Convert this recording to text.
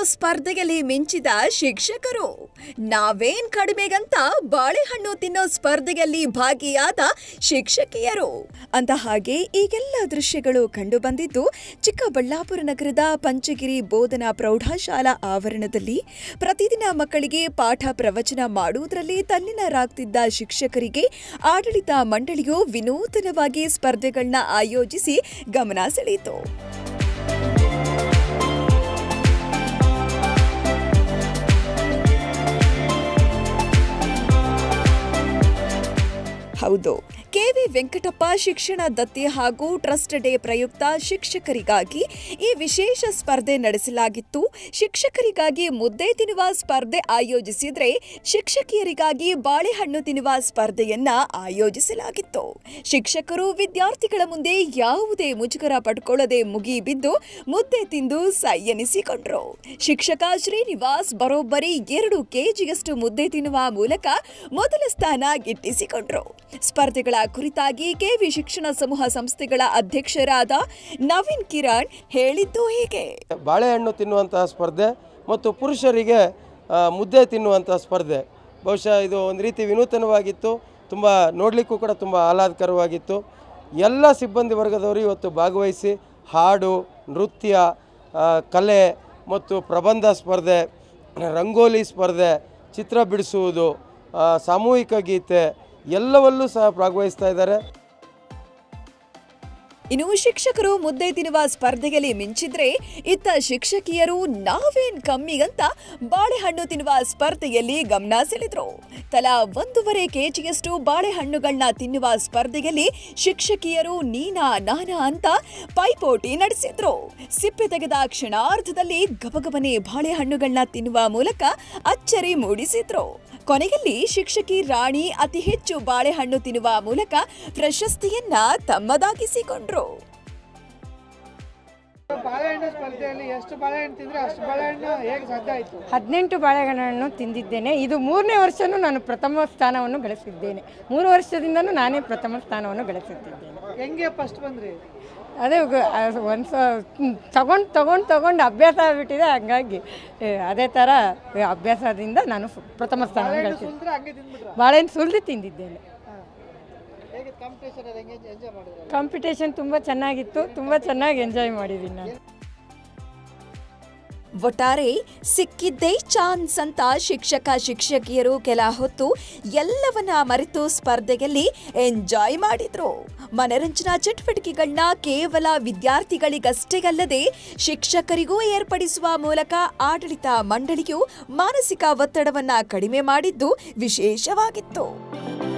ಸ್ಪರ್ಧೆಯಲ್ಲಿ ಮಿಂಚಿದ ಶಿಕ್ಷಕರು. ನಾವೇನ್ ಕಡಿಮೆಗಂತ ಬಾಳೆಹಣ್ಣು ತಿನ್ನೋ ಸ್ಪರ್ಧೆಯಲ್ಲಿ ಭಾಗಿಯಾದ ಶಿಕ್ಷಕಿಯರು ಅಂತ ಹಾಗೆ ಈಗೆಲ್ಲ ದೃಶ್ಯಗಳು ಕಂಡು ಬಂದಿದ್ದು ಚಿಕ್ಕಬಳ್ಳಾಪುರ ನಗರದ ಪಂಚಗಿರಿ ಬೋಧನಾ ಪ್ರೌಢಶಾಲಾ ಆವರಣದಲ್ಲಿ ಪ್ರತಿದಿನ ಮಕ್ಕಳಿಗೆ ಪಾಠ ಪ್ರವಚನ ಮಾಡುವುದರಲ್ಲಿ ತಲ್ಲೀನರಾಗ್ತಿದ್ದ ಶಿಕ್ಷಕರಿಗೆ ಆಡಳಿತ ಮಂಡಳಿಯು ವಿನೂತನವಾಗಿ ಸ್ಪರ್ಧೆಗಳನ್ನ ಆಯೋಜಿಸಿ ಗಮನ ಸೆಳೆಯಿತು. ಹೌದು, ಕೆವಿ ವೆಂಕಟಪ್ಪ ಶಿಕ್ಷಣ ದತ್ತಿ ಹಾಗೂ ಟ್ರಸ್ಟ್ ಡೇ ಪ್ರಯುಕ್ತ ಶಿಕ್ಷಕರಿಗಾಗಿ ಈ ವಿಶೇಷ ಸ್ಪರ್ಧೆ ನಡೆಸಲಾಗಿತ್ತು. ಶಿಕ್ಷಕರಿಗಾಗಿ ಮುದ್ದೆ ತಿನ್ನುವ ಸ್ಪರ್ಧೆ ಆಯೋಜಿಸಿದ್ರೆ ಶಿಕ್ಷಕಿಯರಿಗಾಗಿ ಬಾಳೆಹಣ್ಣು ತಿನ್ನುವ ಸ್ಪರ್ಧೆಯನ್ನ ಆಯೋಜಿಸಲಾಗಿತ್ತು. ಶಿಕ್ಷಕರು ವಿದ್ಯಾರ್ಥಿಗಳ ಮುಂದೆ ಯಾವುದೇ ಮುಜುಗರ ಪಡ್ಕೊಳ್ಳದೆ ಮುಗಿಬಿದ್ದು ಮುದ್ದೆ ತಿಂದು ಸೈ ಎನಿಸಿಕೊಂಡ್ರು. ಶಿಕ್ಷಕ ಶ್ರೀನಿವಾಸ್ ಬರೋಬ್ಬರಿ 2 ಕೆಜಿಯಷ್ಟು ಮುದ್ದೆ ತಿನ್ನುವ ಮೂಲಕ ಮೊದಲ ಸ್ಥಾನ ಗಿಟ್ಟಿಸಿಕೊಂಡ್ರು. ಸ್ಪರ್ಧೆಗಳ ಕುರಿತಾಗಿ ಕೆವಿ ಶಿಕ್ಷಣ ಸಮೂಹ ಸಂಸ್ಥೆಗಳ ಅಧ್ಯಕ್ಷರಾದ ನವೀನ್ ಕಿರಣ್ ಹೇಳಿದ್ದು ಹೀಗೆ. ಬಾಳೆಹಣ್ಣು ತಿನ್ನುವಂತಹ ಸ್ಪರ್ಧೆ ಮತ್ತು ಪುರುಷರಿಗೆ ಮುದ್ದೆ ತಿನ್ನುವಂತಹ ಸ್ಪರ್ಧೆ ಬಹುಶಃ ಇದು ಒಂದು ರೀತಿ ವಿನೂತನವಾಗಿತ್ತು. ತುಂಬ ನೋಡಲಿಕ್ಕೂ ಕೂಡ ತುಂಬ ಆಹ್ಲಾದಕರವಾಗಿತ್ತು. ಎಲ್ಲ ಸಿಬ್ಬಂದಿ ವರ್ಗದವರು ಇವತ್ತು ಭಾಗವಹಿಸಿ ಹಾಡು, ನೃತ್ಯ, ಕಲೆ ಮತ್ತು ಪ್ರಬಂಧ ಸ್ಪರ್ಧೆ, ರಂಗೋಲಿ ಸ್ಪರ್ಧೆ, ಚಿತ್ರ ಬಿಡಿಸುವುದು, ಸಾಮೂಹಿಕ ಗೀತೆ ಎಲ್ಲವಲ್ಲೂ ಸಹ ಭಾಗವಹಿಸ್ತಾ ಇದ್ದಾರೆ. ಇನ್ನು ಶಿಕ್ಷಕರು ಮುದ್ದೆ ತಿನ್ನುವ ಸ್ಪರ್ಧೆಯಲ್ಲಿ ಮಿಂಚಿದ್ರೆ ಇತ್ತ ಶಿಕ್ಷಕಿಯರು ನಾವೇನ್ ಕಮ್ಮಿಗಂತ ಬಾಳೆಹಣ್ಣು ತಿನ್ನುವ ಸ್ಪರ್ಧೆಯಲ್ಲಿ ಗಮನ ಸೆಳೆದ್ರು. ತಲಾ 1.5 ಕೆಜಿಯಷ್ಟು ಬಾಳೆಹಣ್ಣುಗಳನ್ನ ತಿನ್ನುವ ಸ್ಪರ್ಧೆಯಲ್ಲಿ ಶಿಕ್ಷಕಿಯರು ನೀನಾ ನಾನಾ ಅಂತ ಪೈಪೋಟಿ ನಡೆಸಿದ್ರು. ಸಿಪ್ಪೆ ತೆಗೆದ ಕ್ಷಣಾರ್ಧದಲ್ಲಿ ಗಬಗಬನೆ ಬಾಳೆಹಣ್ಣುಗಳನ್ನ ತಿನ್ನುವ ಮೂಲಕ ಅಚ್ಚರಿ ಮೂಡಿಸಿದ್ರು. ಕೊನೆಯಲ್ಲಿ ಶಿಕ್ಷಕಿ ರಾಣಿ ಅತಿ ಹೆಚ್ಚು ಬಾಳೆಹಣ್ಣು ತಿನ್ನುವ ಮೂಲಕ ಪ್ರಶಸ್ತಿಯನ್ನ ತಮ್ಮದಾಗಿಸಿಕೊಂಡ್ರು. ಬಾಳೆಹಣ್ಣು ಸ್ಪರ್ಧೆಯಲ್ಲಿ ಎಷ್ಟು ಬಾಳೆಹಣ್ಣು ತಿಂದ್ರೆ ಅಷ್ಟು ಬಾಳೆಹಣ್ಣು ಹೇಗೆ ಸಾಧ್ಯ ಆಯಿತು? 18 ಬಾಳೆಹಣ್ಣು ತಿಂದಿದ್ದೇನೆ. ಇದು 3ನೇ ವರ್ಷನೂ ನಾನು ಪ್ರಥಮ ಸ್ಥಾನವನ್ನು ಗಳಿಸಿದ್ದೇನೆ. 3 ವರ್ಷದಿಂದನೂ ನಾನೇ ಪ್ರಥಮ ಸ್ಥಾನವನ್ನು ಗಳಿಸುತ್ತಿದ್ದೇನೆ. ಹೆಂಗೆ ಫಸ್ಟ್ ಬಂದ್ರಿ? ಅದೇ ಒಂದು ತಗೊಂಡು ಅಭ್ಯಾಸ ಆಗಿಬಿಟ್ಟಿದೆ. ಹಂಗಾಗಿ ಅದೇ ಥರ ಅಭ್ಯಾಸದಿಂದ ನಾನು ಪ್ರಥಮ ಸ್ಥಾನ ಗಳಿಸಿದ್ದೆ. ಬಾಳೆಹಣ್ಣು ಸುಲಿದು ತಿಂದಿದ್ದೇನೆ. ಕಾಂಪಿಟೇಷನ್ ತುಂಬ ಚೆನ್ನಾಗಿತ್ತು. ತುಂಬ ಚೆನ್ನಾಗಿ ಎಂಜಾಯ್ ಮಾಡಿದ್ದೀನಿ ನಾನು. ಒಟ್ಟಾರೆ ಸಿಕ್ಕಿದ್ದೇ ಚಾನ್ಸ್ ಅಂತ ಶಿಕ್ಷಕಿಯರು ಕೆಲ ಹೊತ್ತು ಎಲ್ಲವನ್ನ ಮರೆತು ಸ್ಪರ್ಧೆಯಲ್ಲಿ ಎಂಜಾಯ್ ಮಾಡಿದ್ರು. ಮನರಂಜನಾ ಚಟುವಟಿಕೆಗಳನ್ನ ಕೇವಲ ವಿದ್ಯಾರ್ಥಿಗಳಿಗಷ್ಟೇ ಅಲ್ಲದೆ ಶಿಕ್ಷಕರಿಗೂ ಏರ್ಪಡಿಸುವ ಮೂಲಕ ಆಡಳಿತ ಮಂಡಳಿಯು ಮಾನಸಿಕ ಒತ್ತಡವನ್ನ ಕಡಿಮೆ ಮಾಡಿದ್ದು ವಿಶೇಷವಾಗಿತ್ತು.